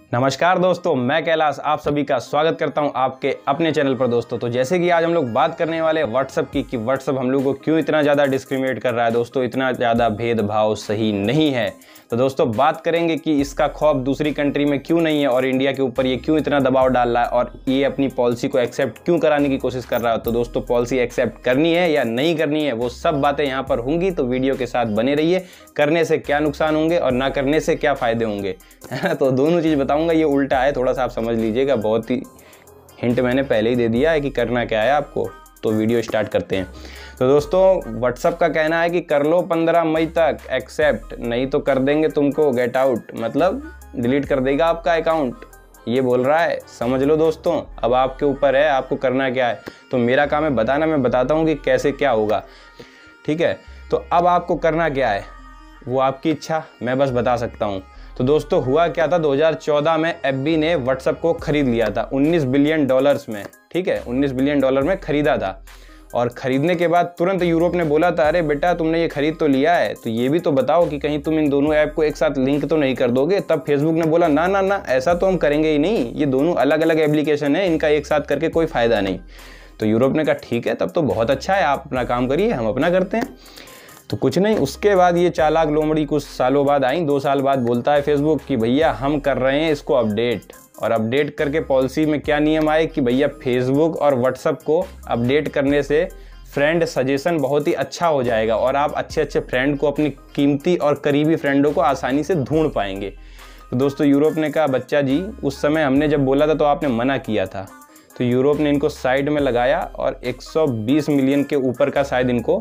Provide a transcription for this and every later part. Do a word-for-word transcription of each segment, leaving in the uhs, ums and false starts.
नमस्कार दोस्तों, मैं कैलाश आप सभी का स्वागत करता हूं आपके अपने चैनल पर। दोस्तों तो जैसे कि आज हम लोग बात करने वाले हैं व्हाट्सअप की कि व्हाट्सअप हम लोग को क्यों इतना ज़्यादा डिस्क्रिमिनेट कर रहा है। दोस्तों इतना ज़्यादा भेदभाव सही नहीं है। तो दोस्तों बात करेंगे कि इसका खौफ दूसरी कंट्री में क्यों नहीं है और इंडिया के ऊपर ये क्यों इतना दबाव डाल रहा है और ये अपनी पॉलिसी को एक्सेप्ट क्यों कराने की कोशिश कर रहा है। तो दोस्तों पॉलिसी एक्सेप्ट करनी है या नहीं करनी है, वो सब बातें यहाँ पर होंगी, तो वीडियो के साथ बने रहिए। करने से क्या नुकसान होंगे और ना करने से क्या फ़ायदे होंगे, है ना। तो दोनों चीज़ बताऊँगा। ये उल्टा है, थोड़ा सा आप समझ लीजिएगा। बहुत ही हिंट मैंने पहले ही दे दिया है कि करना क्या है आपको। तो वीडियो स्टार्ट करते हैं। तो दोस्तों व्हाट्सअप का कहना है कि कर लो पंद्रह मई तक एक्सेप्ट, नहीं तो कर देंगे तुमको गेट आउट, मतलब डिलीट कर देगा आपका अकाउंट, ये बोल रहा है। समझ लो दोस्तों, अब आपके ऊपर है आपको करना क्या है। तो मेरा काम है बताना, मैं बताता हूँ कि कैसे क्या होगा, ठीक है। तो अब आपको करना क्या है वो आपकी इच्छा, मैं बस बता सकता हूँ। तो दोस्तों हुआ क्या था, दो हज़ार चौदह में एफबी ने व्हाट्सएप को खरीद लिया था उन्नीस बिलियन डॉलर्स में, ठीक है। उन्नीस बिलियन डॉलर में खरीदा था और खरीदने के बाद तुरंत यूरोप ने बोला था, अरे बेटा तुमने ये खरीद तो लिया है, तो ये भी तो बताओ कि कहीं तुम इन दोनों ऐप को एक साथ लिंक तो नहीं कर दोगे। तब फेसबुक ने बोला ना ना ना, ऐसा तो हम करेंगे ही नहीं, ये दोनों अलग अलग एप्लीकेशन है, इनका एक साथ करके कोई फ़ायदा नहीं। तो यूरोप ने कहा ठीक है, तब तो बहुत अच्छा है, आप अपना काम करिए, हम अपना करते हैं। तो कुछ नहीं, उसके बाद ये चालाक लोमड़ी कुछ सालों बाद आई, दो साल बाद बोलता है फेसबुक कि भैया हम कर रहे हैं इसको अपडेट। और अपडेट करके पॉलिसी में क्या नियम आए कि भैया फेसबुक और व्हाट्सएप को अपडेट करने से फ्रेंड सजेशन बहुत ही अच्छा हो जाएगा और आप अच्छे अच्छे फ्रेंड को, अपनी कीमती और करीबी फ्रेंडों को आसानी से ढूंढ पाएंगे। तो दोस्तों यूरोप ने कहा बच्चा जी, उस समय हमने जब बोला था तो आपने मना किया था। तो यूरोप ने इनको साइड में लगाया और एक सौ बीस मिलियन के ऊपर का शायद इनको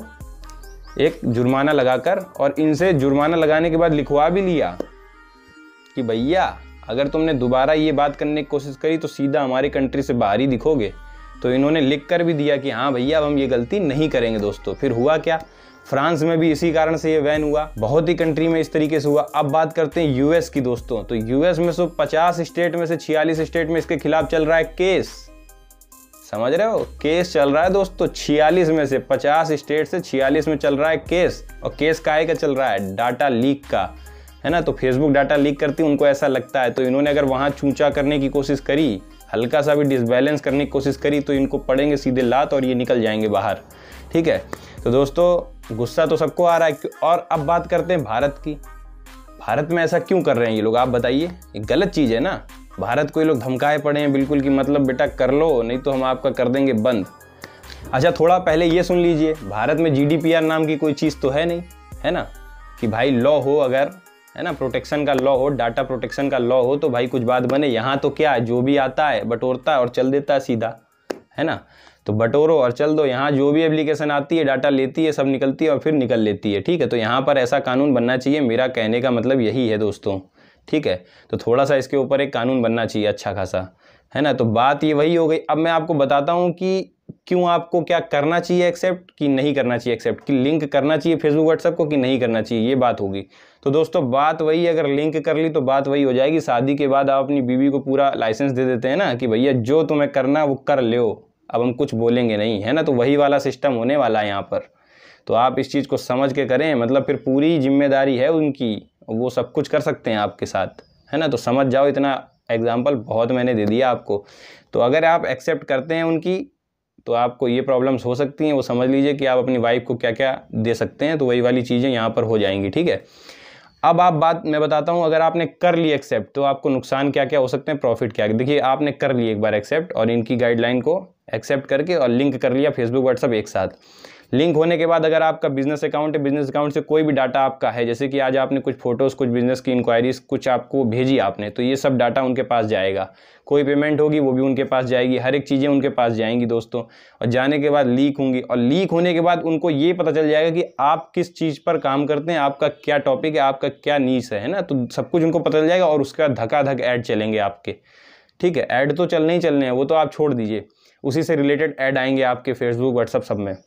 एक जुर्माना लगाकर, और इनसे जुर्माना लगाने के बाद लिखवा भी लिया कि भैया अगर तुमने दोबारा ये बात करने की कोशिश करी तो सीधा हमारी कंट्री से बाहर ही दिखोगे। तो इन्होंने लिख कर भी दिया कि हाँ भैया अब हम ये गलती नहीं करेंगे। दोस्तों फिर हुआ क्या, फ्रांस में भी इसी कारण से ये बैन हुआ, बहुत ही कंट्री में इस तरीके से हुआ। अब बात करते हैं यूएस की दोस्तों। तो यूएस में सो पचास स्टेट में से छियालीस स्टेट में इसके खिलाफ चल रहा है केस, समझ रहे हो, केस चल रहा है दोस्तों। छियालीस में से, पचास स्टेट से छियालीस में चल रहा है केस। और केस काहे का चल रहा है, डाटा लीक का, है ना। तो फेसबुक डाटा लीक करती है, उनको ऐसा लगता है। तो इन्होंने अगर वहाँ चूचा करने की कोशिश करी, हल्का सा भी डिसबैलेंस करने की कोशिश करी, तो इनको पड़ेंगे सीधे लात और ये निकल जाएंगे बाहर, ठीक है। तो दोस्तों गुस्सा तो सबको आ रहा है। और अब बात करते हैं भारत की। भारत में ऐसा क्यों कर रहे हैं ये लोग, आप बताइए। ये गलत चीज़ है ना। भारत को ये लोग धमकाए पड़े हैं बिल्कुल कि मतलब बेटा कर लो, नहीं तो हम आपका कर देंगे बंद। अच्छा थोड़ा पहले ये सुन लीजिए, भारत में जीडीपीआर नाम की कोई चीज़ तो है नहीं, है ना, कि भाई लॉ हो, अगर है ना प्रोटेक्शन का लॉ हो, डाटा प्रोटेक्शन का लॉ हो तो भाई कुछ बात बने। यहाँ तो क्या है, जो भी आता है बटोरता है और चल देता है सीधा, है ना। तो बटोरो और चल दो, यहाँ जो भी एप्लीकेशन आती है डाटा लेती है, सब निकलती है और फिर निकल लेती है, ठीक है। तो यहाँ पर ऐसा कानून बनना चाहिए, मेरा कहने का मतलब यही है दोस्तों, ठीक है। तो थोड़ा सा इसके ऊपर एक कानून बनना चाहिए अच्छा खासा, है ना। तो बात ये वही हो गई। अब मैं आपको बताता हूँ कि क्यों आपको क्या करना चाहिए एक्सेप्ट, कि नहीं करना चाहिए एक्सेप्ट, कि लिंक करना चाहिए फेसबुक व्हाट्सएप को कि नहीं करना चाहिए, ये बात होगी। तो दोस्तों बात वही, अगर लिंक कर ली तो बात वही हो जाएगी। शादी के बाद आप अपनी बीवी को पूरा लाइसेंस दे देते हैं ना कि भैया जो तुम्हें करना वो कर लो, अब हम कुछ बोलेंगे नहीं, है ना। तो वही वाला सिस्टम होने वाला है यहाँ पर। तो आप इस चीज़ को समझ के करें, मतलब फिर पूरी जिम्मेदारी है उनकी, वो सब कुछ कर सकते हैं आपके साथ, है ना। तो समझ जाओ, इतना एग्जाम्पल बहुत मैंने दे दिया आपको। तो अगर आप एक्सेप्ट करते हैं उनकी तो आपको ये प्रॉब्लम्स हो सकती हैं, वो समझ लीजिए कि आप अपनी वाइफ को क्या क्या दे सकते हैं। तो वही वाली चीज़ें यहाँ पर हो जाएंगी, ठीक है। अब आप बात मैं बताता हूँ, अगर आपने कर ली एक्सेप्ट तो आपको नुकसान क्या क्या हो सकते हैं, प्रॉफिट क्या। देखिए आपने कर ली एक बार एक्सेप्ट और इनकी गाइडलाइन को एक्सेप्ट करके और लिंक कर लिया फेसबुक व्हाट्सएप एक साथ। लिंक होने के बाद अगर आपका बिजनेस अकाउंट है, बिजनेस अकाउंट से कोई भी डाटा आपका है, जैसे कि आज आपने कुछ फोटोज़, कुछ बिजनेस की इंक्वायरीज कुछ आपको भेजी आपने, तो ये सब डाटा उनके पास जाएगा। कोई पेमेंट होगी वो भी उनके पास जाएगी, हर एक चीज़ें उनके पास जाएंगी दोस्तों। और जाने के बाद लीक होंगी, और लीक होने के बाद उनको ये पता चल जाएगा कि आप किस चीज़ पर काम करते हैं, आपका क्या टॉपिक है, आपका क्या नीश है, है ना। तो सब कुछ उनको पता चल जाएगा और उसके बाद धकाधक ऐड चलेंगे आपके, ठीक है। ऐड तो चलने ही चलने हैं, वो तो आप छोड़ दीजिए, उसी से रिलेटेड ऐड आएंगे आपके फेसबुक व्हाट्सएप सब में।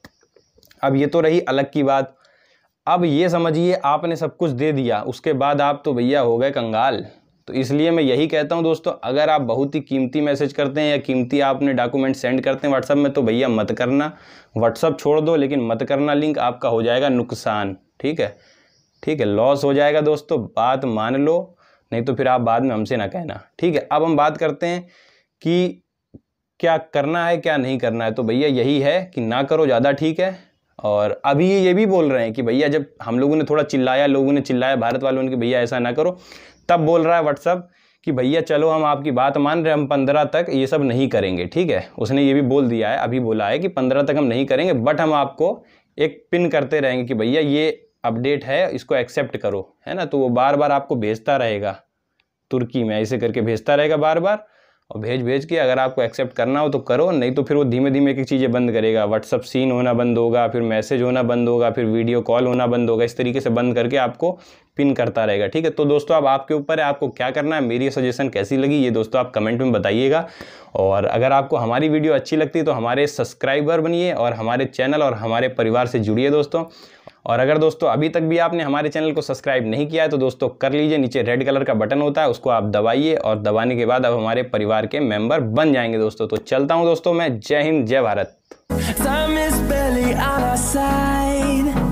अब ये तो रही अलग की बात। अब ये समझिए आपने सब कुछ दे दिया, उसके बाद आप तो भैया हो गए कंगाल। तो इसलिए मैं यही कहता हूँ दोस्तों, अगर आप बहुत ही कीमती मैसेज करते हैं या कीमती आपने डॉक्यूमेंट सेंड करते हैं व्हाट्सएप में, तो भैया मत करना। व्हाट्सएप छोड़ दो लेकिन मत करना लिंक, आपका हो जाएगा नुकसान, ठीक है, ठीक है, लॉस हो जाएगा दोस्तों, बात मान लो। नहीं तो फिर आप बाद में हमसे ना कहना, ठीक है। अब हम बात करते हैं कि क्या करना है क्या नहीं करना है। तो भैया यही है कि ना करो ज़्यादा ठीक है। और अभी ये भी बोल रहे हैं कि भैया जब हम लोगों ने थोड़ा चिल्लाया, लोगों ने चिल्लाया भारत वालों ने कि भैया ऐसा ना करो, तब बोल रहा है व्हाट्सअप कि भैया चलो हम आपकी बात मान रहे हैं, हम पंद्रह तक ये सब नहीं करेंगे, ठीक है। उसने ये भी बोल दिया है, अभी बोला है कि पंद्रह तक हम नहीं करेंगे, बट हम आपको एक पिन करते रहेंगे कि भैया ये अपडेट है, इसको एक्सेप्ट करो, है ना। तो वो बार बार आपको भेजता रहेगा, तुर्की में ऐसे करके भेजता रहेगा बार बार, और भेज भेज के अगर आपको एक्सेप्ट करना हो तो करो, नहीं तो फिर वो धीमे धीमे एक एक चीज़ें बंद करेगा। व्हाट्सअप सीन होना बंद होगा, फिर मैसेज होना बंद होगा, फिर वीडियो कॉल होना बंद होगा, इस तरीके से बंद करके आपको पिन करता रहेगा, ठीक है। तो दोस्तों अब आपके ऊपर है, आपको क्या करना है। मेरी सजेशन कैसी लगी ये दोस्तों आप कमेंट में बताइएगा। और अगर आपको हमारी वीडियो अच्छी लगती है तो हमारे सब्सक्राइबर बनिए और हमारे चैनल और हमारे परिवार से जुड़िए दोस्तों। और अगर दोस्तों अभी तक भी आपने हमारे चैनल को सब्सक्राइब नहीं किया है तो दोस्तों कर लीजिए, नीचे रेड कलर का बटन होता है उसको आप दबाइए, और दबाने के बाद अब हमारे परिवार के मेंबर बन जाएंगे दोस्तों। तो चलता हूं दोस्तों मैं, जय हिंद जय भारत।